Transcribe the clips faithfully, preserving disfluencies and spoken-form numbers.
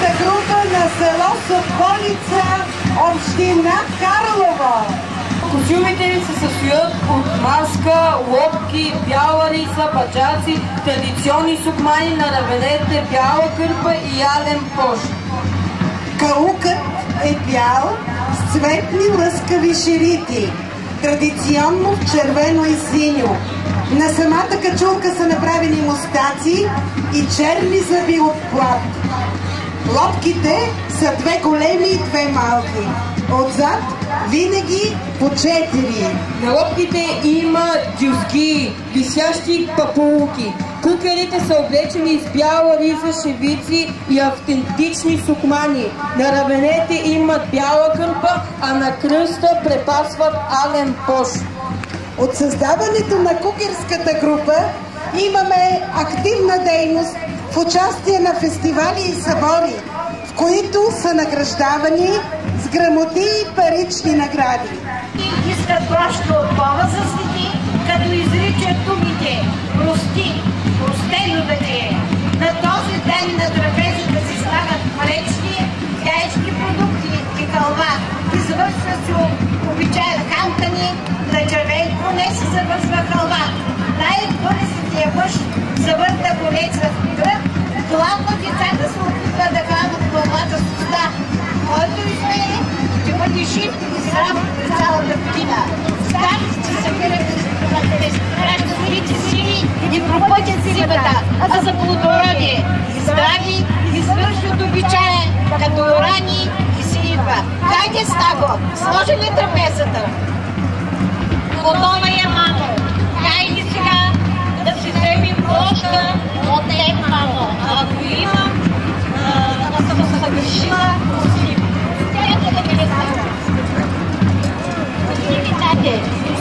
кукерската група на село Соколица, община Карлово. Костюмите ни се състоят от маска, лопки, бяла риса, баджаци, традиционни сукмани на равенете, бяла кърпа и ялен пош. Каукът е бял с цветни лъскави ширити, традиционно в червено и синьо. На самата качулка са направени мустаци и черни зъби от плат. Лопките са две големи и две малки. Отзад винаги по четири. На лопките има дюзги, висящи папулки. Кукерите са облечени с бяла риза, шевици и автентични сукмани. На раменете имат бяла кърпа, а на кръста препасват ален пош. От създаването на кукерската група имаме активна дейност в участие на фестивали и събори, в които са награждавани с грамоти и парични награди. Искат прошка от Бога за свети, като изричат думите прости, простено да ти е. На този ден на трапезата си слагат млечни, яйчки продукти и халва. Извършва се обичай хамкани, на червенко не се завършва халва. Най-бързите мъж завърта болеца в кръг, главно децата се опитва да хранят главата с уста. Който измее, ще бъде жив и здрав цялата година. Старците се събират да своите сили и пропътят сивата, а за плодородие и здрави извършват обичая, като урани и синитва. Хайде, Снаго, сложи ли трапезата? Готова е, мамо. Хайде сега да си вземем прошка от теб, мамо. Ако имам, да съм се съгрешила, пусти. Тя да ме не знае. Пусти ми, тате.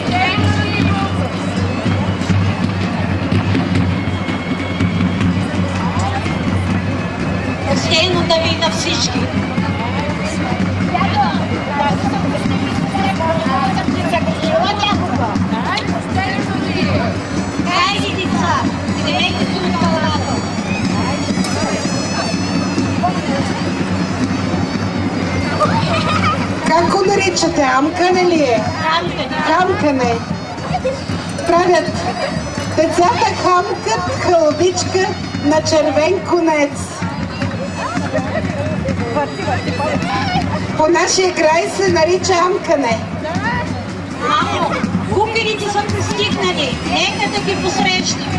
Постейната ви на всички. Хайде, деца, вземете се от халата. Как го наричате? Амкане ли е? Хамкане. Правят децата хамкат хълбичка на червен конец. По нашия край се нарича амкане. Мамо, кукерите са пристигнали. Нека да ги посрещнем.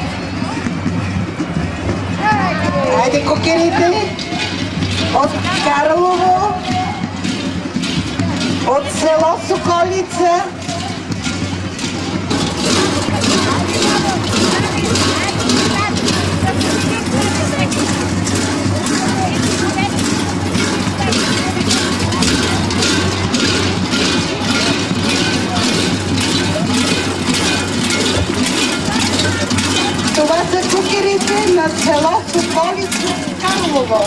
Хайде, кукерите от Карлово, от село Соколица. Това са кукерите на село Соколица, Карлово.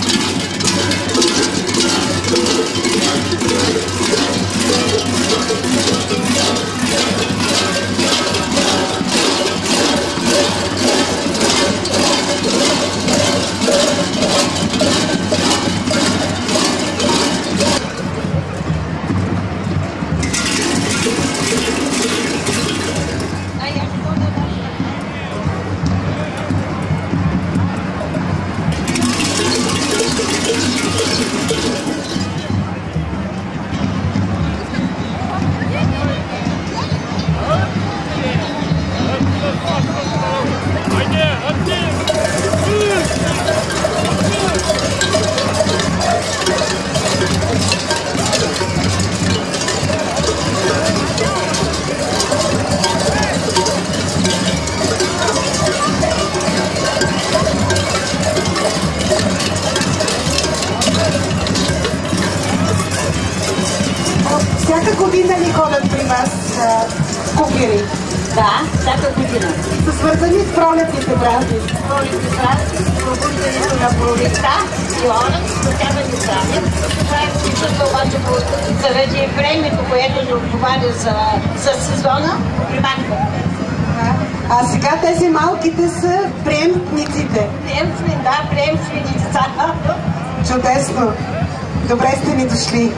Всяка година ли ходят при вас кукери? Да, всяка година. Са свързани с пролетните празници. Пролетните празници, пробуждането на пролетта и орът, до тя да ни здравят. Това е причата обаче заради времето, което ни отговаря за, за сезона, примахва. А сега тези малките са приемниците. Приемствени, да, приемствени деца. Чудесно! Добре сте ни дошли!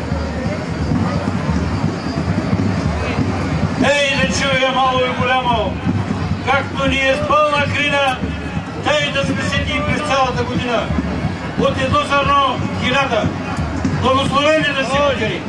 Ей, да чуя мало и голямо, както ни е с пълна крина, тъй да сме седи през цялата година. От едно зърно хиляда. Благословени да си бъдери!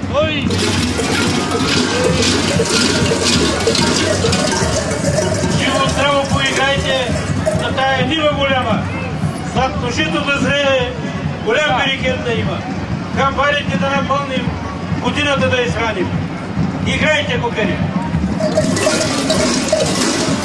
Живо здраво поиграйте на тая нива голяма. Зад ножито да зрее, голям берекет да има. Камбарите да напълним, годината да изхраним. Играйте, кокери!